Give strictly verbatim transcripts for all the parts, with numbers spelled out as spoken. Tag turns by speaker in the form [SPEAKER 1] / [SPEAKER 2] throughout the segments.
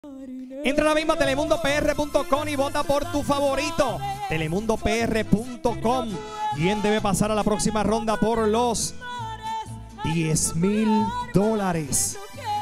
[SPEAKER 1] Entra ahora mismo a telemundo p r punto com y vota por tu favorito. telemundo p r punto com. ¿Quién debe pasar a la próxima ronda por los diez mil dólares?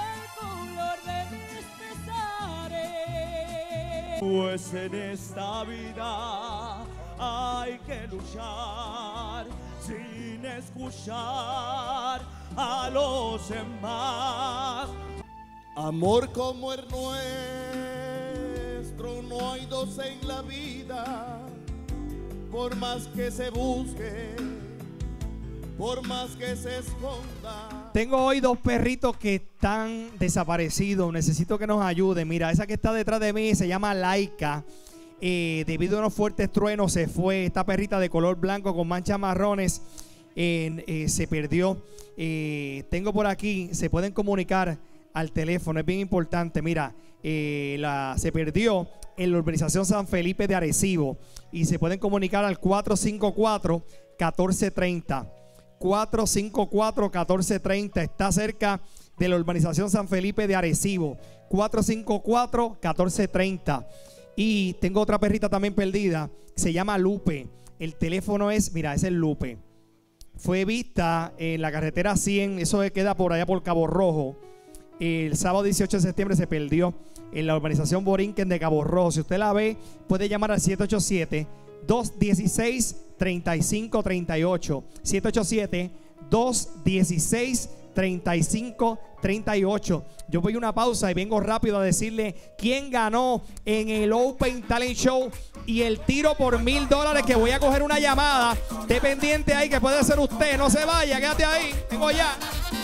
[SPEAKER 2] Pues en esta vida hay que luchar sin escuchar a los demás.
[SPEAKER 3] Amor como el nuestro, no hay dos en la vida. Por más que se busque, por más que se esconda.
[SPEAKER 1] Tengo hoy dos perritos que están desaparecidos. Necesito que nos ayuden. Mira, esa que está detrás de mí se llama Laika. Eh, debido a unos fuertes truenos se fue. Esta perrita de color blanco con manchas marrones eh, eh, se perdió. Eh, tengo por aquí, se pueden comunicar al teléfono, es bien importante. Mira, eh, la, se perdió en la urbanización San Felipe de Arecibo y se pueden comunicar al cuatro cinco cuatro, uno cuatro tres cero. cuatro cinco cuatro, uno cuatro tres cero. Está cerca de la urbanización San Felipe de Arecibo. cuatro cinco cuatro, uno cuatro tres cero. Y tengo otra perrita también perdida, se llama Lupe. El teléfono es, mira, es el Lupe. Fue vista en la carretera cien, eso queda por allá por Cabo Rojo. El sábado dieciocho de septiembre se perdió en la urbanización Borinquen de Cabo Rojo. Si usted la ve, puede llamar al siete ocho siete, dos uno seis, tres cinco tres ocho. siete ocho siete, dos uno seis, tres cinco tres ocho. Yo voy a una pausa y vengo rápido a decirle quién ganó en el Open Talent Show y el tiro por mil dólares, que voy a coger una llamada. Esté pendiente ahí, que puede ser usted. No se vaya, quédate ahí. Vengo ya.